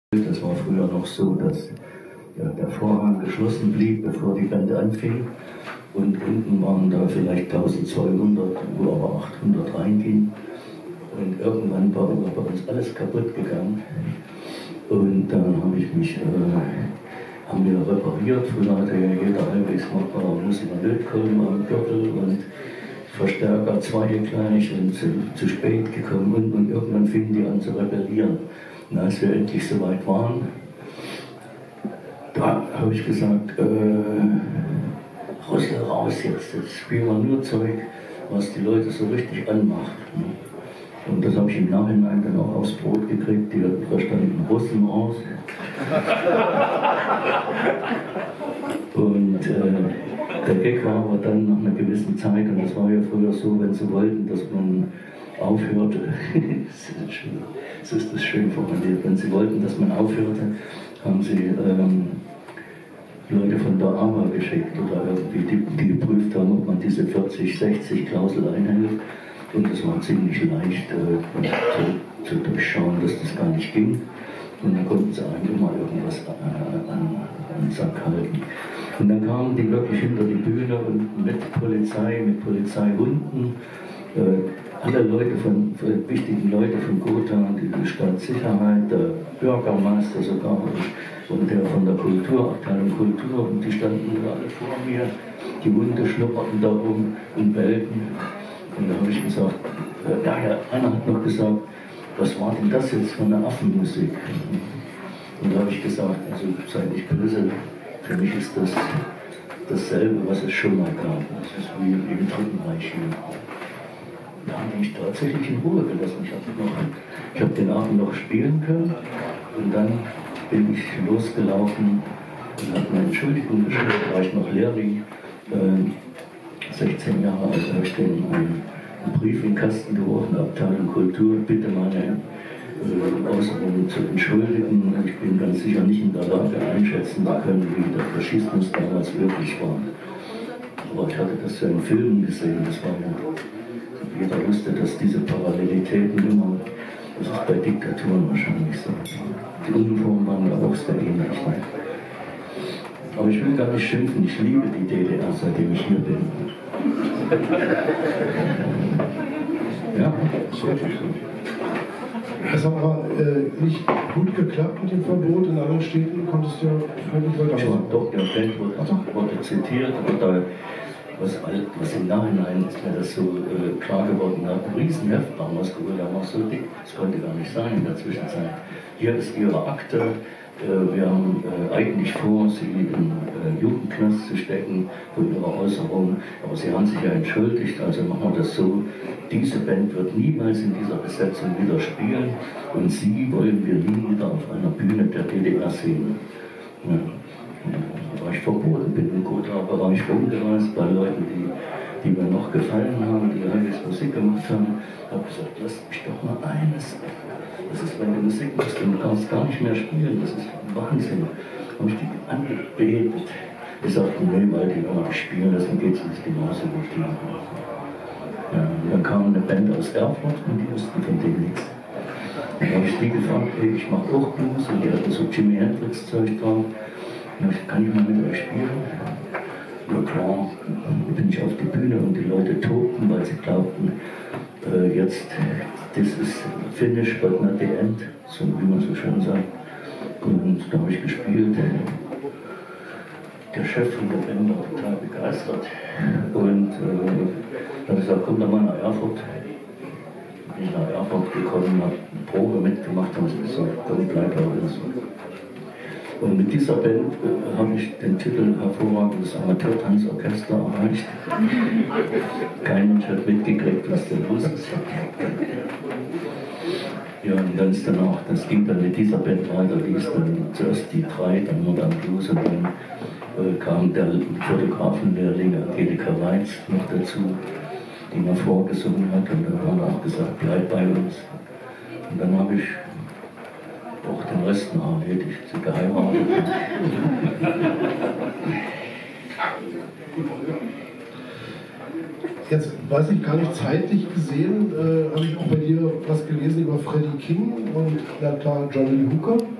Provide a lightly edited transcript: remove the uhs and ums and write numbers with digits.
Das war früher noch so, dass der Vorhang geschlossen blieb, bevor die Band anfing. Und unten waren da vielleicht 1200, wo aber 800 reingingen. Und irgendwann war bei uns alles kaputt gegangen. Und dann haben wir repariert. Früher hatte ja jeder halbwegs machbare Musik einen Lötkolben am Gürtel und Verstärker zweigleich und zu spät gekommen. Und irgendwann fingen die an zu rebellieren. Und als wir endlich so weit waren, da habe ich gesagt, Rüssel raus jetzt spielen wir nur Zeug, was die Leute so richtig anmacht. Und das habe ich im Nachhinein dann auch aufs Brot gekriegt, die hatten verstanden Russen aus. Und der Gag war aber dann nach einer gewissen Zeit, und das war ja früher so, wenn sie wollten, dass man aufhörte, so ist das schön formuliert, wenn sie wollten, dass man aufhörte, haben sie Leute von der AMA geschickt oder irgendwie, die geprüft haben, ob man diese 40-60-Klausel einhält. Und es war ziemlich leicht zu durchschauen, dass das gar nicht ging. Und dann konnten sie einem immer irgendwas an den Sack halten. Und dann kamen die wirklich hinter die Bühne und mit Polizeihunden, alle Leute wichtigen Leute von Gotha, die Stadtsicherheit, der Bürgermeister sogar und der von der Kulturabteilung Kultur, und die standen alle vor mir, die Hunde schnupperten da rum und bellten. Und da habe ich gesagt, einer hat noch gesagt, was war denn das jetzt für eine Affenmusik? Und da habe ich gesagt, also sei nicht böse, für mich ist das dasselbe, was es schon mal gab. Das ist wie im Dritten Reich hier. Da haben die mich tatsächlich in Ruhe gelassen. Ich habe den Abend noch spielen können und dann bin ich losgelaufen und habe eine Entschuldigung geschrieben, da war ich noch Lehrling, 16 Jahre alt, habe ich denen einen Brief in den Kasten geworfen, der Abteilung Kultur, bitte meine Äußerungen zu entschuldigen. Ich bin ganz sicher nicht in der Lage einschätzen zu können, wie der Faschismus damals wirklich war. Aber ich hatte das ja in Filmen gesehen, das war ja, jeder wusste, dass diese Parallelitäten immer, das ist bei Diktaturen wahrscheinlich so. Die Uniformen waren ja auch sehr ähnlich. Aber ich will gar nicht schimpfen, ich liebe die DDR, seitdem ich hier bin. Ja, Es hat aber nicht gut geklappt mit dem Verbot. In anderen Städten konntest du ja völlig weitermachen. Doch, der Band wurde zitiert, aber was im Nachhinein ist mir das so klar geworden, da hat ein Riesenheft rausgeholt, der war so dick, das konnte gar nicht sein in der Zwischenzeit. Hier ist ihre Akte, wir haben eigentlich vor, sie in Jugendknast zu stecken für ihre Äußerungen, aber sie haben sich ja entschuldigt, also machen wir das so, diese Band wird niemals in dieser Besetzung wieder spielen und sie wollen wir nie wieder auf einer Bühne der DDR sehen. Ja. Da war ich verboten, bin in Gotha-Bereich rumgereist bei Leuten, die mir noch gefallen haben, die halbwegs Musik gemacht haben. Ich habe gesagt, lasst mich doch mal eines. Das ist, wenn du Musik machst, du kannst gar nicht mehr spielen, das ist Wahnsinn. Habe ich die angebetet. Die sagten, nee, weil die noch spielen, deswegen geht es uns genauso gut. Ja, dann kam eine Band aus Erfurt und die wussten von dem nichts. Dann habe ich die gefragt, hey, ich mache auch Blues, und die hatten so Jimi Hendrix-Zeug drauf. Kann ich mal mit euch spielen? Ja klar, dann bin ich auf die Bühne und die Leute tobten, weil sie glaubten, jetzt, das ist finish but not the end, so wie man so schön sagt. Und da habe ich gespielt. Der Chef von der Band war total begeistert. Und dann habe ich gesagt, komm doch mal nach Erfurt. Bin ich nach Erfurt gekommen, habe eine Probe mitgemacht, haben sie gesagt, komm, bleib bei uns. Und mit dieser Band habe ich den Titel hervorragendes Amateurtanzorchester erreicht. Kein Mensch hat mitgekriegt, was denn los ist. Ja, und ganz danach, das ging dann mit dieser Band weiter, die ist dann zuerst die drei, dann Modern Blues, und dann kam der Fotografenlehrling Angelika Weitz noch dazu, die mir vorgesungen hat, und dann haben wir auch gesagt, bleib bei uns. Und dann habe ich auch den Rest noch erledigt, sie geheiratet. Jetzt weiß ich gar nicht, zeitlich gesehen, habe ich auch bei dir was gelesen über Freddie King und na klar Johnny Hooker.